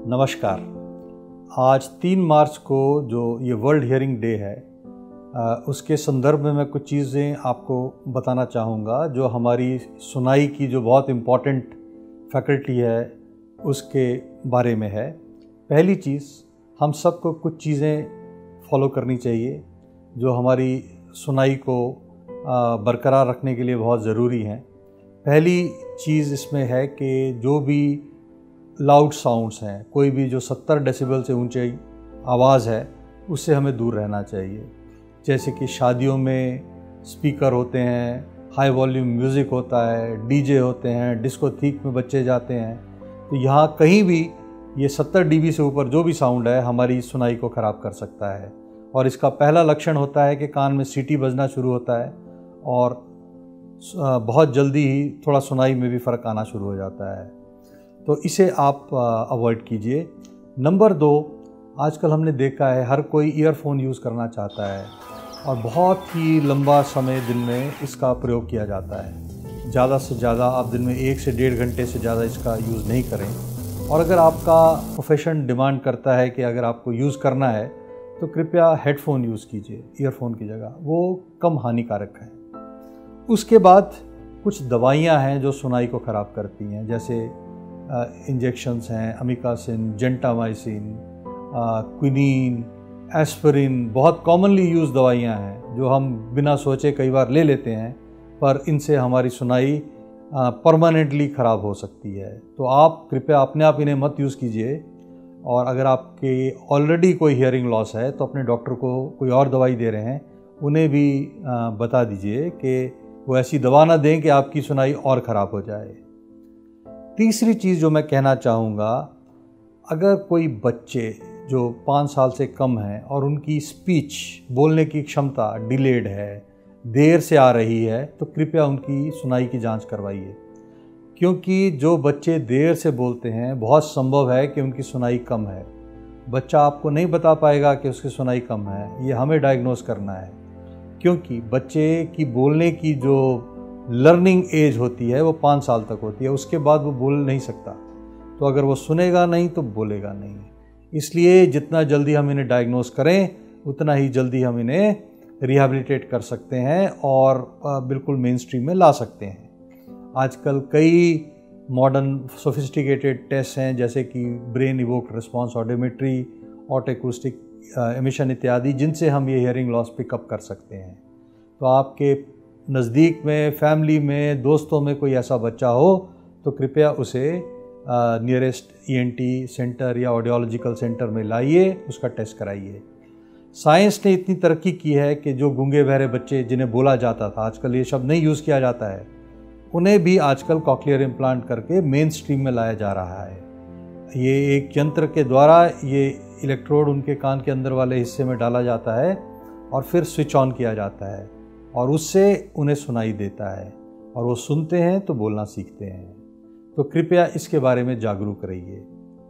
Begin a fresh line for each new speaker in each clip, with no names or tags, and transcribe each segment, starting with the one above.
नमस्कार। आज 3 मार्च को जो ये वर्ल्ड हियरिंग डे है उसके संदर्भ में मैं कुछ चीज़ें आपको बताना चाहूँगा जो हमारी सुनाई की जो बहुत इम्पॉर्टेंट फैकल्टी है उसके बारे में है। पहली चीज़, हम सबको कुछ चीज़ें फॉलो करनी चाहिए जो हमारी सुनाई को बरकरार रखने के लिए बहुत ज़रूरी हैं। पहली चीज़ इसमें है कि जो भी लाउड साउंड्स हैं, कोई भी जो 70 डेसिबल से ऊंची आवाज़ है उससे हमें दूर रहना चाहिए। जैसे कि शादियों में स्पीकर होते हैं, हाई वॉल्यूम म्यूज़िक होता है, डीजे होते हैं, डिस्को थीक में बच्चे जाते हैं, तो यहाँ कहीं भी ये 70 डीबी से ऊपर जो भी साउंड है हमारी सुनाई को ख़राब कर सकता है। और इसका पहला लक्षण होता है कि कान में सीटी बजना शुरू होता है और बहुत जल्दी ही थोड़ा सुनाई में भी फ़र्क आना शुरू हो जाता है, तो इसे आप अवॉइड कीजिए। नंबर 2, आजकल हमने देखा है हर कोई ईयरफोन यूज़ करना चाहता है और बहुत ही लंबा समय दिन में इसका प्रयोग किया जाता है। ज़्यादा से ज़्यादा आप दिन में 1 से 1.5 घंटे से ज़्यादा इसका यूज़ नहीं करें। और अगर आपका प्रोफेशन डिमांड करता है कि अगर आपको यूज़ करना है तो कृपया हेडफोन यूज़ कीजिए ईयरफोन की जगह, वो कम हानिकारक है। उसके बाद कुछ दवाइयाँ हैं जो सुनाई को ख़राब करती हैं, जैसे इंजेक्शंस हैं, अमिकासिन, जेंटामाइसिन, क्विनीन, एस्पिरिन, बहुत कॉमनली यूज़ दवाइयाँ हैं जो हम बिना सोचे कई बार ले लेते हैं, पर इनसे हमारी सुनाई परमानेंटली ख़राब हो सकती है। तो आप कृपया अपने आप इन्हें मत यूज़ कीजिए। और अगर आपके ऑलरेडी कोई हियरिंग लॉस है तो अपने डॉक्टर को कोई और दवाई दे रहे हैं उन्हें भी बता दीजिए कि वो ऐसी दवा ना दें कि आपकी सुनाई और ख़राब हो जाए। तीसरी चीज़ जो मैं कहना चाहूँगा, अगर कोई बच्चे जो 5 साल से कम हैं और उनकी स्पीच बोलने की क्षमता डिलेड है, देर से आ रही है, तो कृपया उनकी सुनाई की जांच करवाइए। क्योंकि जो बच्चे देर से बोलते हैं बहुत संभव है कि उनकी सुनाई कम है। बच्चा आपको नहीं बता पाएगा कि उसकी सुनाई कम है, ये हमें डायग्नोस करना है। क्योंकि बच्चे की बोलने की जो लर्निंग एज होती है वो 5 साल तक होती है, उसके बाद वो बोल नहीं सकता। तो अगर वो सुनेगा नहीं तो बोलेगा नहीं। इसलिए जितना जल्दी हम इन्हें डायग्नोस करें उतना ही जल्दी हम इन्हें रिहैबिलिटेट कर सकते हैं और बिल्कुल मेन स्ट्रीम में ला सकते हैं। आजकल कई मॉडर्न सोफिस्टिकेटेड टेस्ट हैं, जैसे कि brain evoked response audiometry, otoacoustic emission इत्यादि, जिनसे हम ये हियरिंग लॉस पिकअप कर सकते हैं। तो आपके नज़दीक में, फैमिली में, दोस्तों में कोई ऐसा बच्चा हो तो कृपया उसे नियरेस्ट ईएनटी सेंटर या ऑडियोलॉजिकल सेंटर में लाइए, उसका टेस्ट कराइए। साइंस ने इतनी तरक्की की है कि जो गूंगे बहरे बच्चे जिन्हें बोला जाता था, आजकल ये शब्द नहीं यूज़ किया जाता है, उन्हें भी आजकल कॉक्लियर इम्प्लांट करके मेन स्ट्रीम में लाया जा रहा है। ये एक यंत्र के द्वारा ये इलेक्ट्रोड उनके कान के अंदर वाले हिस्से में डाला जाता है और फिर स्विच ऑन किया जाता है और उससे उन्हें सुनाई देता है और वो सुनते हैं तो बोलना सीखते हैं। तो कृपया इसके बारे में जागरूक रहिए।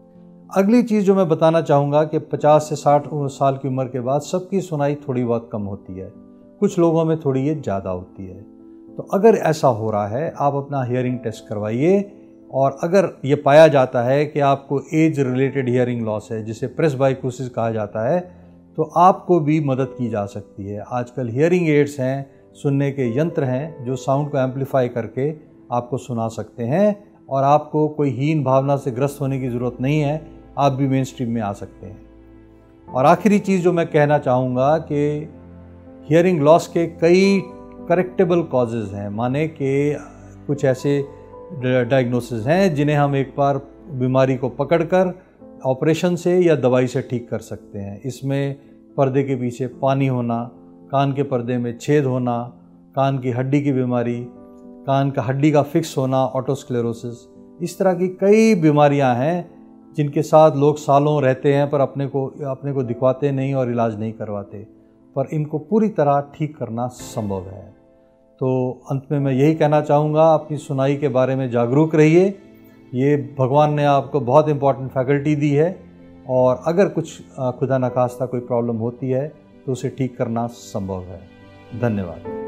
अगली चीज़ जो मैं बताना चाहूँगा कि 50 से 60 साल की उम्र के बाद सबकी सुनाई थोड़ी बहुत कम होती है, कुछ लोगों में थोड़ी ये ज़्यादा होती है। तो अगर ऐसा हो रहा है आप अपना हियरिंग टेस्ट करवाइए, और अगर ये पाया जाता है कि आपको एज रिलेटेड हियरिंग लॉस है, जिसे प्रेसबाइकोसिस कहा जाता है, तो आपको भी मदद की जा सकती है। आजकल हियरिंग एड्स हैं, सुनने के यंत्र हैं जो साउंड को एम्पलीफाई करके आपको सुना सकते हैं और आपको कोई हीन भावना से ग्रस्त होने की ज़रूरत नहीं है, आप भी मेन स्ट्रीम में आ सकते हैं। और आखिरी चीज़ जो मैं कहना चाहूँगा कि हियरिंग लॉस के कई करेक्टेबल कॉजेज़ हैं, माने कि कुछ ऐसे डायग्नोसिस हैं जिन्हें हम एक बार बीमारी को पकड़कर ऑपरेशन से या दवाई से ठीक कर सकते हैं। इसमें पर्दे के पीछे पानी होना, कान के पर्दे में छेद होना, कान की हड्डी की बीमारी, कान का हड्डी का फिक्स होना, ऑटोस्क्लेरोसिस, इस तरह की कई बीमारियां हैं जिनके साथ लोग सालों रहते हैं पर अपने को दिखवाते नहीं और इलाज नहीं करवाते, पर इनको पूरी तरह ठीक करना संभव है। तो अंत में मैं यही कहना चाहूँगा, अपनी सुनाई के बारे में जागरूक रहिए। ये भगवान ने आपको बहुत इम्पॉर्टेंट फैकल्टी दी है और अगर कुछ खुदा न खास्ता कोई प्रॉब्लम होती है तो उसे ठीक करना संभव है। धन्यवाद।